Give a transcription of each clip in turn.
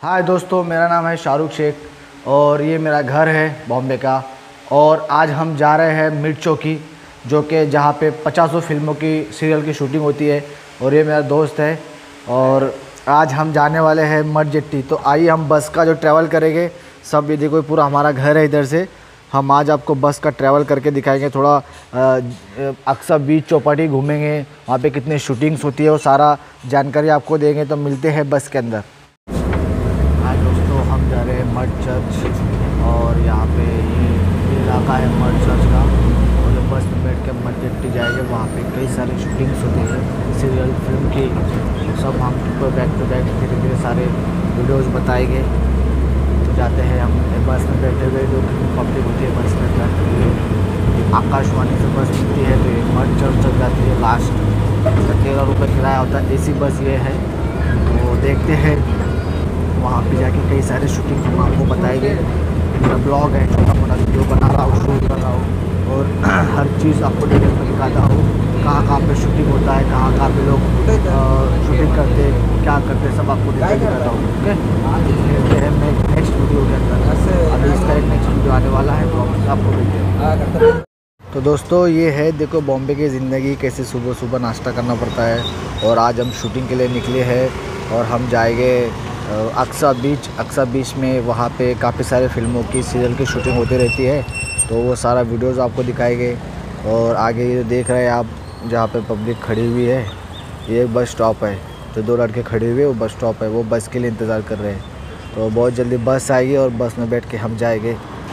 हाय दोस्तों, मेरा नाम है शाहरुख शेख और ये मेरा घर है बॉम्बे का। और आज हम जा रहे हैं मिर्च चौकी, जो कि जहाँ पे 50 फिल्मों की सीरियल की शूटिंग होती है। और ये मेरा दोस्त है और आज हम जाने वाले हैं मठ जेट्टी। तो आइए हम बस का जो ट्रैवल करेंगे सब, ये देखो पूरा हमारा घर है इधर से। हम आज आपको बस का ट्रैवल करके दिखाएंगे, थोड़ा अक्सर बीच चौपाटी घूमेंगे, वहाँ पे कितनी शूटिंग्स होती है वो सारा जानकारी आपको देंगे। तो मिलते हैं बस के अंदर। हाँ दोस्तों, हम जा रहे हैं मठ चर्च और यहाँ पे ये इलाका है मठ चर्च का। और जब बस में बैठ के मठ जेट्टी जाएंगे, वहाँ पे कई सारी शूटिंग्स होती है सीरियल फिल्म की। सब हम तो बैक टू बैक धीरे धीरे सारे वीडियोस बताएंगे। तो जाते हैं हम बस में बैठे हुए, जो पब्लिक होती है बस में बैठते हुए। आकाशवाणी से बस मिलती है तो ये मठ चर्च तक जाती है लास्ट। इसका 13 रुपये किराया होता है, एसी बस ये है। तो देखते हैं, वहाँ पे जाके कई सारे शूटिंग हम आपको बताएंगे। मेरा ब्लॉग है, छोटा मोटा वीडियो बना रहा हूँ, शूट कर रहा हूँ और हर चीज़ आपको डिटेल में दिखाता हूँ। कहाँ कहाँ पे शूटिंग होता है, कहाँ कहाँ पे लोग शूटिंग करते, क्या करते, सब आपको डिटेल दिखाता हूँ। ओके, मिलते हैं मैं नेक्स्ट वीडियो के अंदर। अभी इसका एक नेक्स्ट वीडियो आने वाला है, तो आपको मिलते हैं। तो दोस्तों, ये है देखो बॉम्बे की ज़िंदगी, कैसे सुबह सुबह नाश्ता करना पड़ता है। और आज हम शूटिंग के लिए निकले हैं और हम जाएंगे अक्सा बीच में। वहाँ पे काफ़ी सारे फिल्मों की सीरियल की शूटिंग होती रहती है, तो वो सारा वीडियोस आपको दिखाएंगे। और आगे ये देख रहे हैं आप, जहाँ पे पब्लिक खड़ी हुई है, ये बस स्टॉप है। जो दो लड़के खड़े हुए वो बस स्टॉप है, वो बस के लिए इंतज़ार कर रहे हैं। तो बहुत जल्दी बस आएगी और बस में बैठ के हम जाएंगे।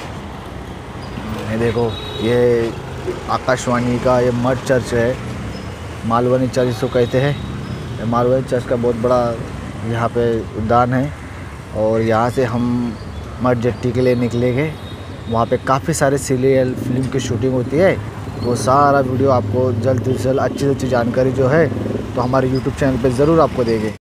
ये देखो, ये आकाशवाणी का ये मठ चर्च है, मालवनी चर्च इसको कहते हैं। मालवनी चर्च का बहुत बड़ा यहाँ पे उद्यान है। और यहाँ से हम मठ जेट्टी के लिए निकलेंगे। वहाँ पे काफ़ी सारे सीरियल फिल्म की शूटिंग होती है। वो सारा वीडियो आपको जल्द से जल्द अच्छी से अच्छी जानकारी जो है तो हमारे यूट्यूब चैनल पे ज़रूर आपको देंगे।